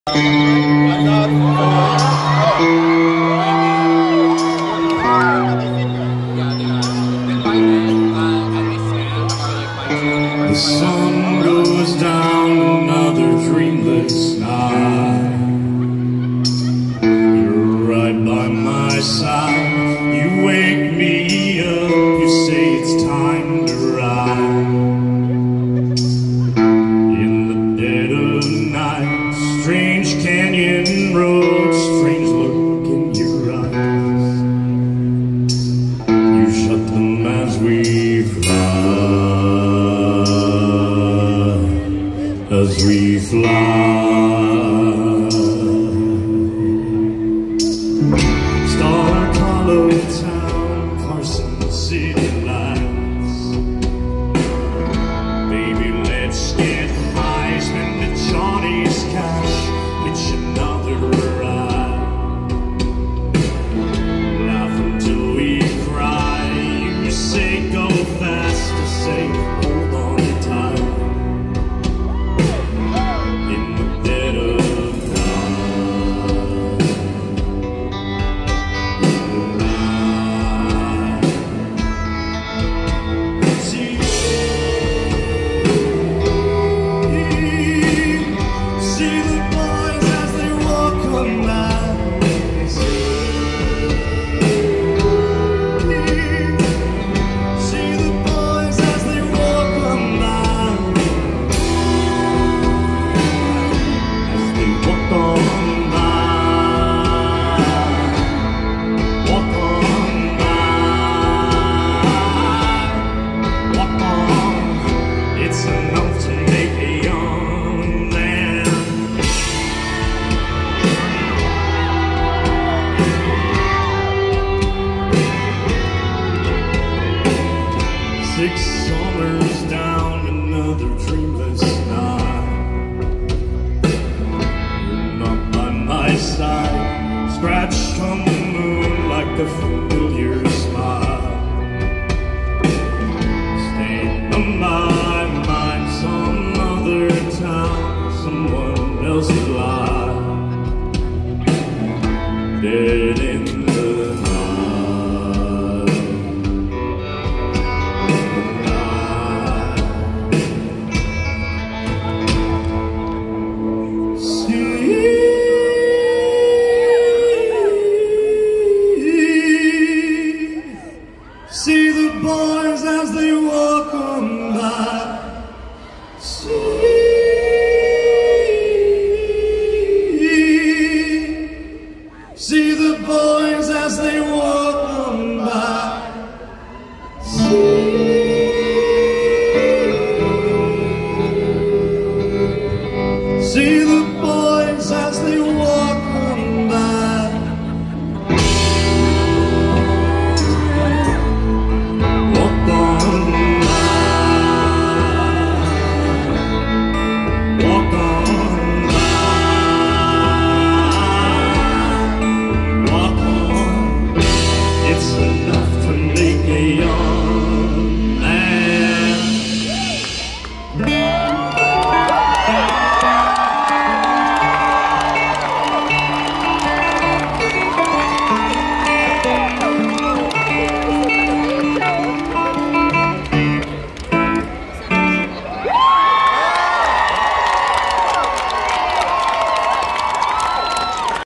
The sun goes down, another dreamless night. You're right by my side. You wake me up, you say it's time to ride. In the dead of night, strange canyon road, strange look in your eyes. You shut them as we fly. As we fly, Star-Hollow town, Carson City lights. Baby, let's get high, spend the Johnny's cash, hitch another ride. Laugh until we cry. You say go fast, I say hold on tight. Six summers down, another dreamless night. You're not by my side, scratched on the moon like a familiar smile. Staying on my mind, some other town, someone else's life. Dead in the night. See the boys as they walk on by. See the boys as they walk on by. See the boys as they walk